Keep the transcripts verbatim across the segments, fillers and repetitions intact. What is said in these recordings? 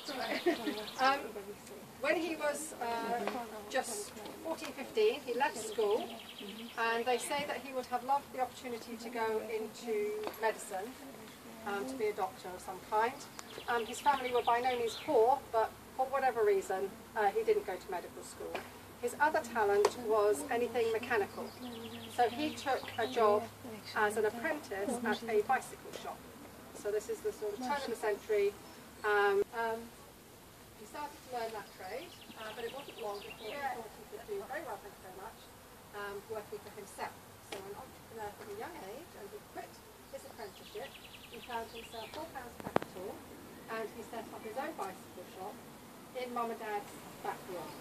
um, when he was uh, just fourteen, fifteen, he left school, and they say that he would have loved the opportunity to go into medicine, um, to be a doctor of some kind. Um, his family were by no means poor, but for whatever reason, uh, he didn't go to medical school. His other talent was anything mechanical. So he took a job as an apprentice at a bicycle shop. So this is the sort of turn of the century. Um, um, he started to learn that trade, uh, but it wasn't long before he thought he could do very well, thank you very much, um, working for himself. So an entrepreneur from a young age, and he quit his apprenticeship. He found himself four pounds capital, and he set up his own bicycle shop in Mum and Dad's backyard.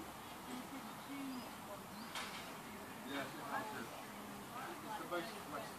Yes, it's the most